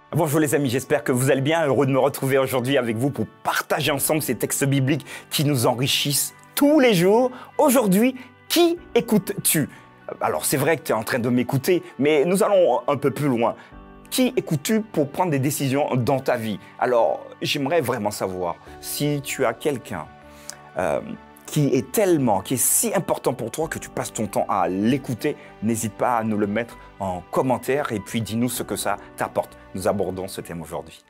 Bonjour les amis, j'espère que vous allez bien. Heureux de me retrouver aujourd'hui avec vous pour partager ensemble ces textes bibliques qui nous enrichissent tous les jours. Aujourd'hui, qui écoutes-tu? Alors c'est vrai que tu es en train de m'écouter, mais nous allons un peu plus loin. Qui écoutes-tu pour prendre des décisions dans ta vie? Alors j'aimerais vraiment savoir si tu as quelqu'un qui est si important pour toi que tu passes ton temps à l'écouter. N'hésite pas à nous le mettre en commentaire et puis dis-nous ce que ça t'apporte. Nous abordons ce thème aujourd'hui.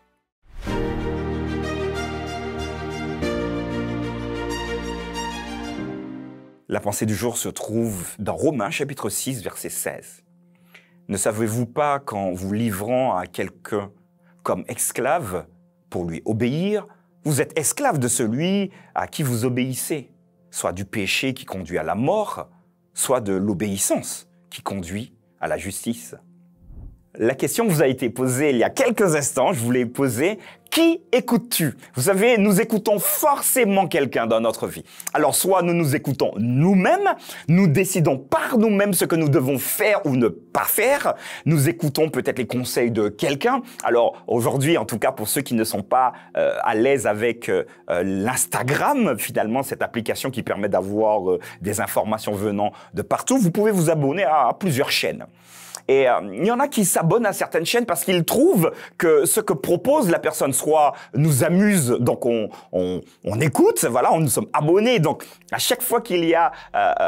La pensée du jour se trouve dans Romains chapitre 6, verset 16. Ne savez-vous pas qu'en vous livrant à quelqu'un comme esclave pour lui obéir, vous êtes esclave de celui à qui vous obéissez, soit du péché qui conduit à la mort, soit de l'obéissance qui conduit à la justice. La question vous a été posée il y a quelques instants, je vous l'ai posée. Qui écoutes-tu? Vous savez, nous écoutons forcément quelqu'un dans notre vie. Alors, soit nous nous écoutons nous-mêmes, nous décidons par nous-mêmes ce que nous devons faire ou ne pas faire. Nous écoutons peut-être les conseils de quelqu'un. Alors, aujourd'hui, en tout cas, pour ceux qui ne sont pas à l'aise avec l'Instagram, finalement, cette application qui permet d'avoir des informations venant de partout, vous pouvez vous abonner à plusieurs chaînes. Et il y en a qui s'abonnent à certaines chaînes parce qu'ils trouvent que ce que propose la personne soit nous amuse, donc on écoute, voilà, nous sommes abonnés. Donc à chaque fois qu'il y a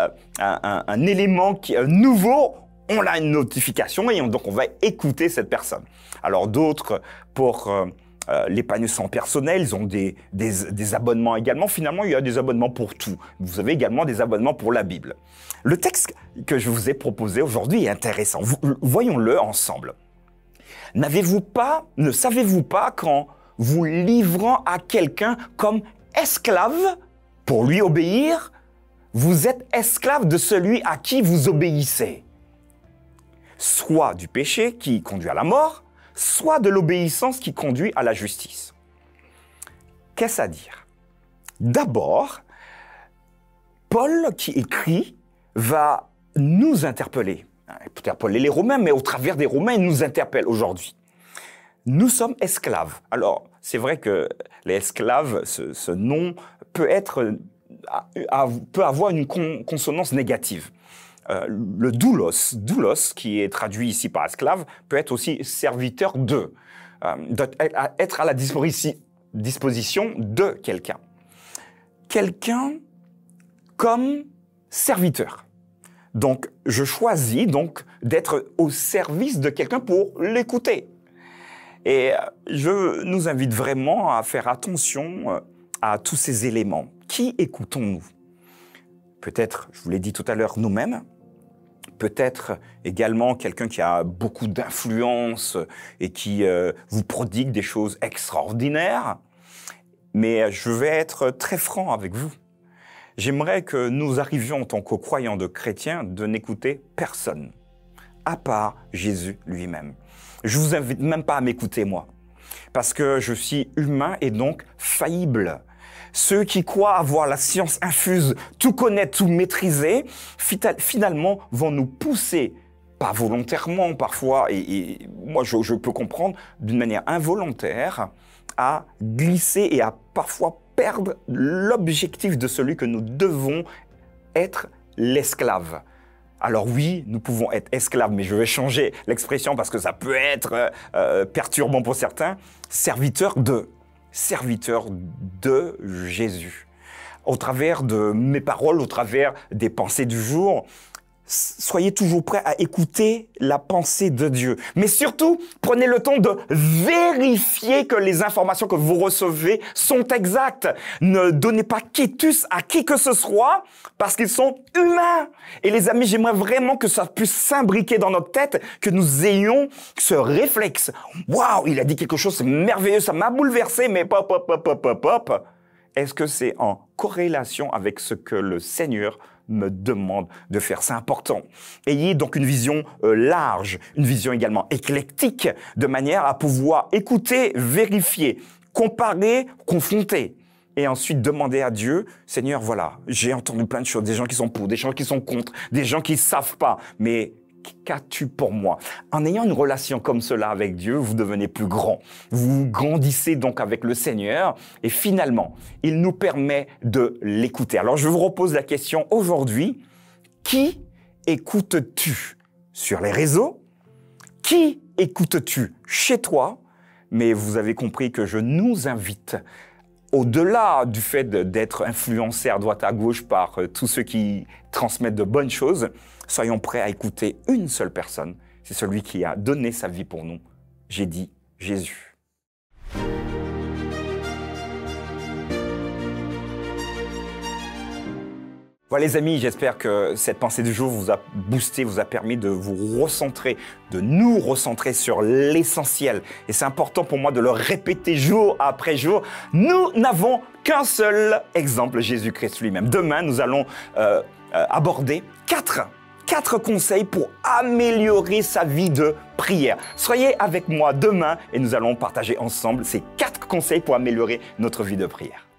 un élément nouveau, on a une notification et donc on va écouter cette personne. Alors d'autres, pour l'épanouissement personnel, ils ont des abonnements également. Finalement, il y a des abonnements pour tout. Vous avez également des abonnements pour la Bible. Le texte que je vous ai proposé aujourd'hui est intéressant. Voyons-le ensemble. Ne savez-vous pas qu'en vous livrant à quelqu'un comme esclave pour lui obéir, vous êtes esclave de celui à qui vous obéissez, soit du péché qui conduit à la mort, soit de l'obéissance qui conduit à la justice. Qu'est-ce à dire? D'abord, Paul qui écrit va nous interpeller. Il peut interpeller les Romains, mais au travers des Romains, il nous interpelle aujourd'hui. Nous sommes esclaves. Alors, c'est vrai que les esclaves, ce nom peut avoir une consonance négative. Le doulos, qui est traduit ici par esclave, peut être aussi serviteur de, être à la disposition de quelqu'un. Quelqu'un comme serviteur. Donc, je choisis donc d'être au service de quelqu'un pour l'écouter. Et je nous invite vraiment à faire attention à tous ces éléments. Qui écoutons-nous? Peut-être, je vous l'ai dit tout à l'heure, nous-mêmes. Peut-être également quelqu'un qui a beaucoup d'influence et qui vous prodigue des choses extraordinaires. Mais je vais être très franc avec vous. J'aimerais que nous arrivions en tant que croyants de chrétiens de n'écouter personne, à part Jésus lui-même. Je vous invite même pas à m'écouter moi, parce que je suis humain et donc faillible. Ceux qui croient avoir la science infuse, tout connaître, tout maîtriser, finalement vont nous pousser, pas volontairement parfois, et moi je peux comprendre, d'une manière involontaire, à glisser et à parfois perdre l'objectif de celui que nous devons être, l'esclave. Alors oui, nous pouvons être esclaves, mais je vais changer l'expression parce que ça peut être perturbant pour certains, serviteur de Jésus. Au travers de mes paroles, au travers des pensées du jour, soyez toujours prêts à écouter la pensée de Dieu. Mais surtout, prenez le temps de vérifier que les informations que vous recevez sont exactes. Ne donnez pas quitus à qui que ce soit parce qu'ils sont humains. Et les amis, j'aimerais vraiment que ça puisse s'imbriquer dans notre tête, que nous ayons ce réflexe. Waouh, il a dit quelque chose, c'est merveilleux, ça m'a bouleversé, mais pop. Est-ce que c'est en corrélation avec ce que le Seigneur me demande de faire? C'est important. Ayez donc une vision large, une vision également éclectique, de manière à pouvoir écouter, vérifier, comparer, confronter. Et ensuite demander à Dieu, Seigneur, voilà, j'ai entendu plein de choses, des gens qui sont pour, des gens qui sont contre, des gens qui ne savent pas, mais qu'as-tu pour moi? En ayant une relation comme cela avec Dieu, vous devenez plus grand. Vous grandissez donc avec le Seigneur et finalement, il nous permet de l'écouter. Alors, je vous repose la question aujourd'hui. Qui écoutes-tu sur les réseaux? Qui écoutes-tu chez toi? Mais vous avez compris que je nous invite, au-delà du fait d'être influencé à droite à gauche par tous ceux qui transmettent de bonnes choses, soyons prêts à écouter une seule personne. C'est celui qui a donné sa vie pour nous. J'ai dit Jésus. Voilà les amis, j'espère que cette pensée du jour vous a boosté, vous a permis de vous recentrer, de nous recentrer sur l'essentiel. Et c'est important pour moi de le répéter jour après jour. Nous n'avons qu'un seul exemple, Jésus-Christ lui-même. Demain, nous allons aborder quatre conseils pour améliorer sa vie de prière. Soyez avec moi demain et nous allons partager ensemble ces 4 conseils pour améliorer notre vie de prière.